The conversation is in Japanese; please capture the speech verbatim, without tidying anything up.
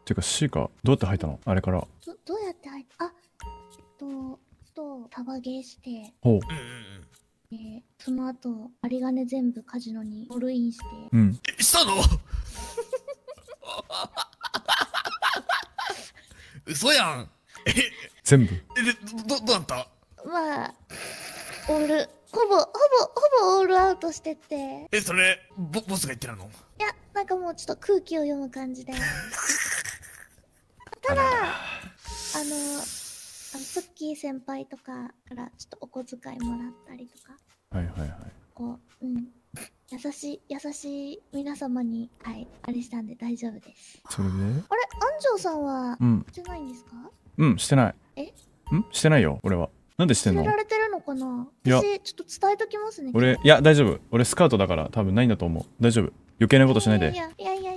ていうか C か、どうやって入ったのあれから。 ど、どうやって入った？あ、えっと、と、タバゲーして、 ほう。 うんうんうん。 で、その後、有り金全部カジノにオールインして。 うん。 え、したの？嘘やん。え、 全部。 え、で、ど、ど、どうなった？ まあ、オール、ほぼ、ほぼ、ほぼオールアウトしてて。 え、それ、ボ、ボスが言ってるの？ いや、なんかもうちょっと空気を読む感じで。ただ、あの、あの、ツッキー先輩とかからちょっとお小遣いもらったりとか、 はいはいはい。 こう、うん。優しい、優しい皆様に、はい、あれしたんで大丈夫です。 それであれ、安城さんは、 うん。 してないんですか？ うん、してない。 え？ んしてないよ、俺は。なんでしてんの？ 忘れられてるのかな？ いや私、ちょっと伝えときますね。 俺、いや、大丈夫。俺スカウトだから多分ないんだと思う。大丈夫。余計なことしないで。 いやいやいやいや